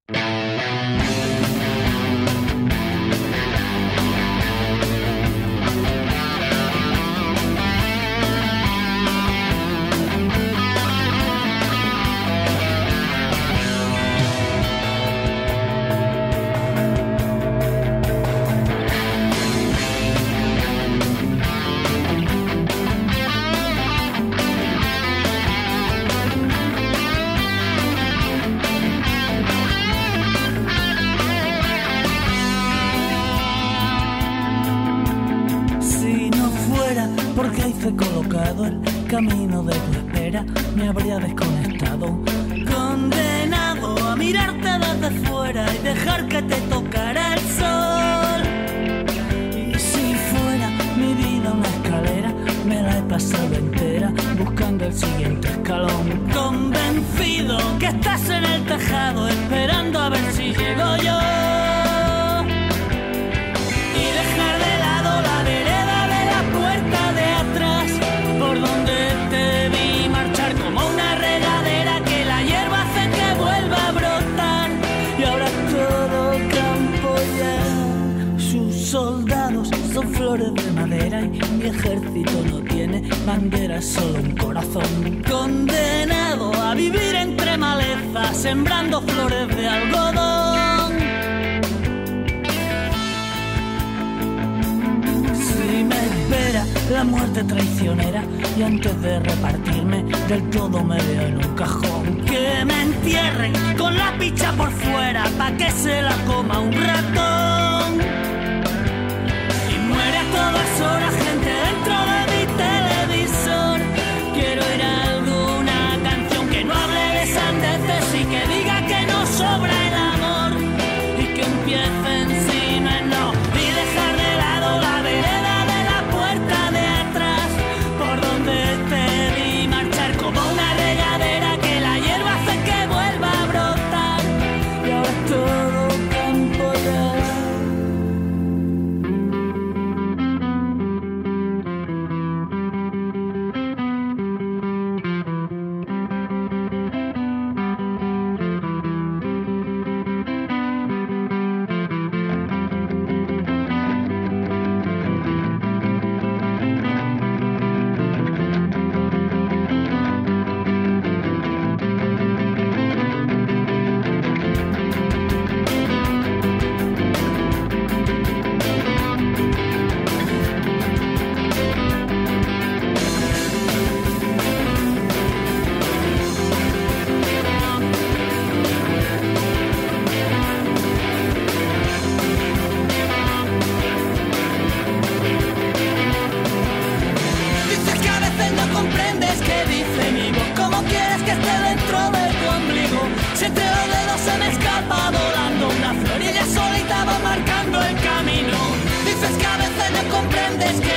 Colocado el camino de tu espera, me habría desconectado, condenado a mirarte desde fuera y dejar que te tocara el sol. Y si fuera mi vida una escalera, me la he pasado entera buscando el siguiente escalón, convencido que estás en el tejado esperando a ver si llego yo. Flores de madera y mi ejército no tiene bandera, es solo un corazón condenado a vivir entre malezas, sembrando flores de algodón. Si me espera la muerte traicionera y antes de repartirme del todo me veo en un cajón, que me entierren con la picha por fuera pa' que se la coma un ratón. A todas horas gente dentro de mi televisor. Quiero oír alguna canción que no hable de sandeces y que diga que no sobra el amor y que empiece encima en no y dejar de lado la vereda de la puerta de atrás por donde te vi marchar como una regadera que la hierba hace que vuelva a brotar y ahora es todo campo ya. Comprendes que